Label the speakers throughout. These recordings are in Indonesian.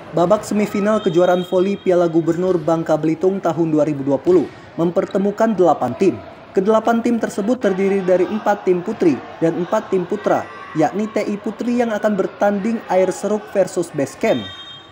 Speaker 1: Babak semifinal kejuaraan voli Piala Gubernur Bangka Belitung tahun 2020 mempertemukan 8 tim. Kedelapan tim tersebut terdiri dari 4 tim putri dan 4 tim putra, yakni TI Putri yang akan bertanding Air Seruk versus Basecamp,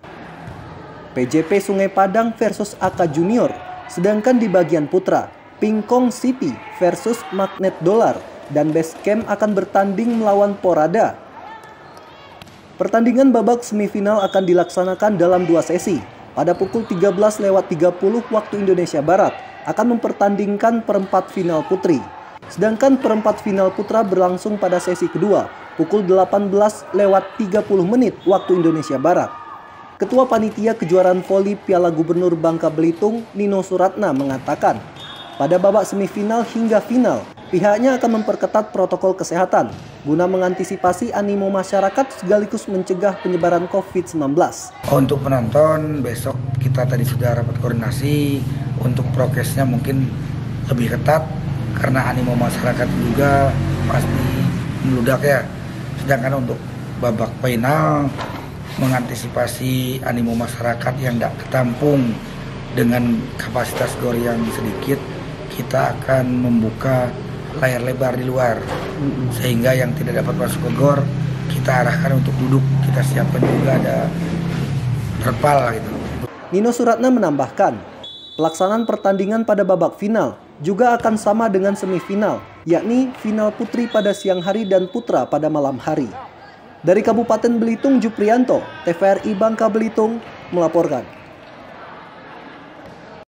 Speaker 1: PJP Sungai Padang versus AK Junior, sedangkan di bagian putra, Pingkong City versus Magnet Dollar, dan Basecamp akan bertanding melawan Porada. Pertandingan babak semifinal akan dilaksanakan dalam 2 sesi. Pada pukul 13.30 waktu Indonesia Barat akan mempertandingkan perempat final putri. Sedangkan perempat final putra berlangsung pada sesi kedua pukul 18.30 waktu Indonesia Barat. Ketua Panitia Kejuaraan Voli Piala Gubernur Bangka Belitung, Nino Suratna, mengatakan, pada babak semifinal hingga final, pihaknya akan memperketat protokol kesehatan guna mengantisipasi animo masyarakat sekaligus mencegah penyebaran COVID-19.
Speaker 2: Untuk penonton, besok kita tadi sudah rapat koordinasi untuk prokesnya mungkin lebih ketat karena animo masyarakat juga pasti meludak ya. Sedangkan untuk babak final, mengantisipasi animo masyarakat yang tidak ketampung dengan kapasitas gor yang sedikit, kita akan membuka layar lebar di luar, sehingga yang tidak dapat masuk ke gor kita arahkan untuk duduk. Kita siapkan juga ada terpal gitu.
Speaker 1: Nino Suratna menambahkan, pelaksanaan pertandingan pada babak final juga akan sama dengan semifinal, yakni final putri pada siang hari dan putra pada malam hari. Dari Kabupaten Belitung, Juprianto, TVRI Bangka Belitung melaporkan.